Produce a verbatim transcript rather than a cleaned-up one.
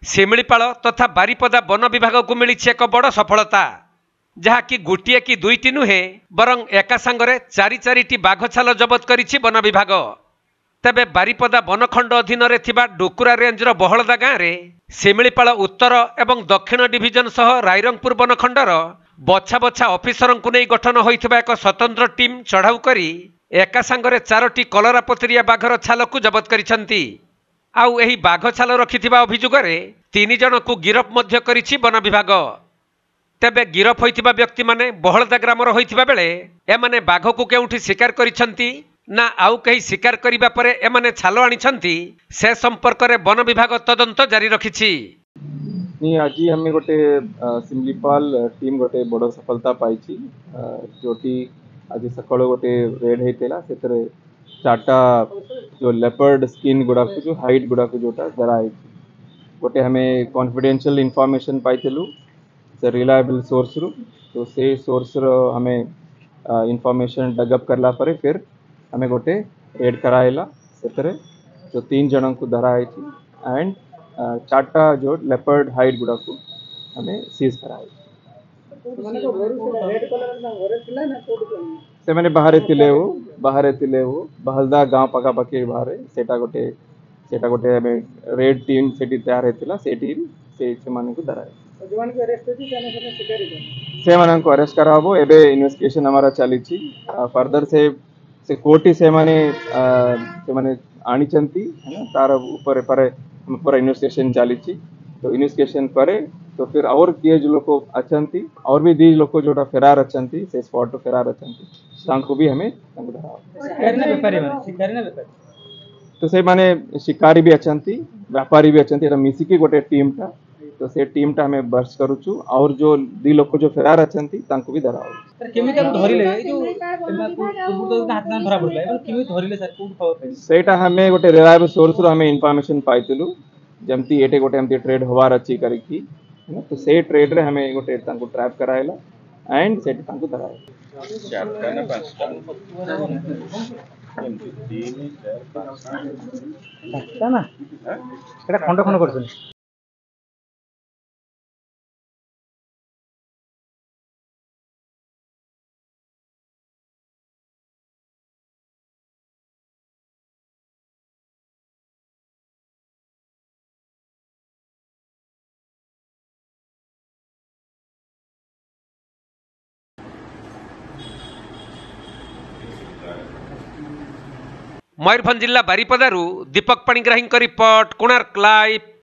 शिमिलीपाल तथा बारिपदा वन विभाग को मिली एक बड़ सफलता जहाँकि गोटे कि दुईटी नुहे बरं एका सांगरे चारि चारिटी बाघ छाल जबत करिछि वन विभाग। तेबे बारिपदा वनखंड अधीन रे थिबा डोकुरा रेंजर बहलदा गाँव में शिमिलीपाल उत्तर एवं दक्षिण डिविजन सह रायरंगपुर वनखंडर बछा बछा ऑफिसर को नहीं गठन होइथिबा एक स्वतंत्र टीम चढ़ाऊ करी एका सांगरे चारोटी कलरापतरिया बाघर छाल को जबत करिसंती। आउ एही बाघ छाल रखिथिबा अभियोगरे तीन जन को गिरफ मध्य करिछि वन विभाग। तेबे गिरफ होइथिबा व्यक्ति माने बहलदा ग्रामर होइथिबा बेले एमाने बाघ को केउठी शिकार करिसंती ना आउ कहीं शिकार करिबा परे एमाने छाल आनिछंती से संपर्क रे वन विभाग तदंत जारी रखिछि। नहीं आज हमें गोटे शिमिलीपाल टीम गोटे बड़ सफलता पाई जोटी आज सकाल गोटे रेड होता से चार्टा जो लेपर्ड स्किन गुड़ाक जो हाइट गुड़ाक जोटा धरा गोटे हमें कॉन्फिडेंशियल इनफॉरमेशन पाई से रिलायबल सोर्स रु तो से सोर्स रो हमें इनफॉरमेशन डगअप करला परे फिर हमें गोटे रेड कराइला से जो तीन जन को धरा एंड चार्टा जो लेपर्ड हाइट गुड़ा को हमें सीज कराए से मैंने बाहर थिले वो बाहर थिले वो बहलदा गांव पकापाखि बाहर सेटा गोटे सेटा गोटे हमें रेड टीम सेठी तैयार होता से टीम से से माने को धराए से माने को अरेस्ट कराबो एबे इन्वेस्टिगेशन हमारा चली छी फर्दर से से कोर्ट से माने से माने आनी चंती है ना तार ऊपर पर पूरा इन्वेस्टिगेशन चली तो इन्वेस्टिगेशन करे तो फिर और किए जो लोग अच्छी और भी दी लोग जोटा फेरार अच्छी से स्पॉट तो फेरार अच्छी को भी हमें तो से माने शिकारी भी अच्छी व्यापारी भी अच्छी मिसिकी गोटे टीम टा तो से टीम टा हमें बर्स करूचु और जो दी लोग जो फेरार अच्छी भी धरा सेटा हमें गोटे रिलायबल सोर्स रो हमें इनफॉरमेशन पाइलु जमती एटे गोटे हमती ट्रेड होवार अच्छी करिकी है ना तो से ट्रेड रे हमें गोटे तांको ट्रैप कराइला एंड सेट तांको धराइला चारटा ना पांचटा एमती तीन चार पांचटा ना एटा खंड खंड करछन। मयूरभंज जिला बारिपदारू दीपक पाणिग्राही रिपोर्ट कोणार्क लाइव।